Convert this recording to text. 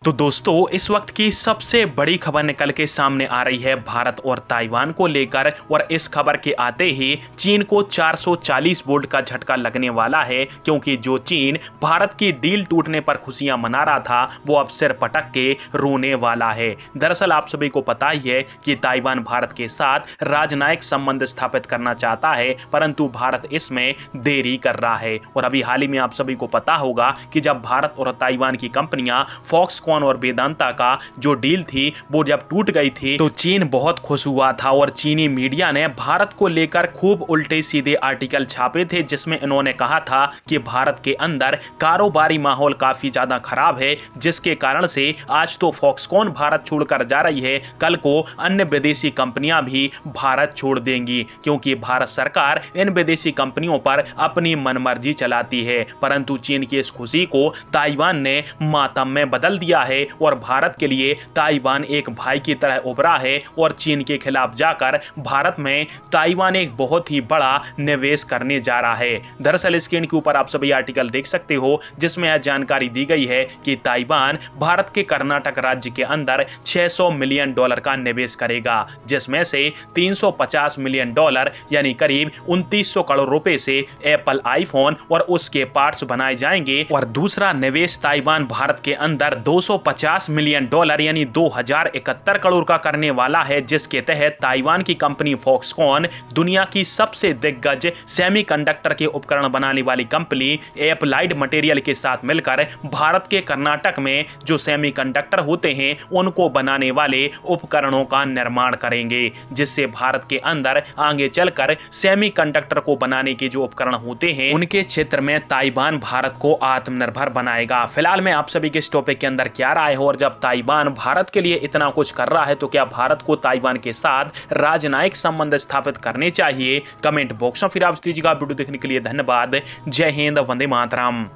तो दोस्तों इस वक्त की सबसे बड़ी खबर निकल के सामने आ रही है भारत और ताइवान को लेकर। और इस खबर के आते ही चीन को 440 वोल्ट का झटका लगने वाला है, क्योंकि जो चीन भारत की डील टूटने पर खुशियां मना रहा था वो अब सिर पटक के रोने वाला है। दरअसल आप सभी को पता ही है कि ताइवान भारत के साथ राजनयिक संबंध स्थापित करना चाहता है, परंतु भारत इसमें देरी कर रहा है। और अभी हाल ही में आप सभी को पता होगा कि जब भारत और ताइवान की कंपनियां फॉक्सकॉन और वेदांता का जो डील थी वो जब टूट गई थी तो चीन बहुत खुश हुआ था और चीनी मीडिया ने भारत को लेकर खूब उल्टे सीधे आर्टिकल छापे थे, जिसमें इन्होंने कहा था कि भारत के अंदर कारोबारी माहौल काफी ज्यादा खराब है, जिसके कारण से आज तो फॉक्सकॉन भारत छोड़कर जा रही है, कल को अन्य विदेशी कंपनियां भी भारत छोड़ देंगी, क्योंकि भारत सरकार इन विदेशी कंपनियों पर अपनी मनमर्जी चलाती है। परंतु चीन की इस खुशी को ताइवान ने मातम में बदल दिया है और भारत के लिए ताइवान एक भाई की तरह उभरा है और चीन के खिलाफ जाकर भारत में ताइवान एक बहुत ही बड़ा निवेश करने जा रहा है। दरअसल स्क्रीन के ऊपर आप सभी आर्टिकल देख सकते हो, जिसमें यह जानकारी दी गई है कि ताइवान भारत के कर्नाटक राज्य के अंदर $600 मिलियन का निवेश करेगा, जिसमें से $350 मिलियन यानी करीब 2900 करोड़ रुपए से एप्पल आईफोन और उसके पार्ट्स बनाए जाएंगे। और दूसरा निवेश ताइवान भारत के अंदर $250 मिलियन यानी 2071 करोड़ का करने वाला है, जिसके तहत ताइवान की कंपनी फॉक्सकॉन दुनिया की सबसे दिग्गज सेमीकंडक्टर के उपकरण बनाने वाली कंपनी एप्लाइड मटेरियल के साथ मिलकर भारत के कर्नाटक में जो सेमीकंडक्टर होते हैं उनको बनाने वाले उपकरणों का निर्माण करेंगे, जिससे भारत के अंदर आगे चलकर सेमीकंडक्टर को बनाने के जो उपकरण होते हैं उनके क्षेत्र में ताइवान भारत को आत्मनिर्भर बनाएगा। फिलहाल मैं आप सभी के इस टॉपिक के अंदर क्या राय हो, और जब ताइवान भारत के लिए इतना कुछ कर रहा है तो क्या भारत को ताइवान के साथ राजनयिक संबंध स्थापित करने चाहिए? कमेंट बॉक्स में फिर आप दीजिएगा। वीडियो देखने के लिए धन्यवाद। जय हिंद, वंदे मातरम।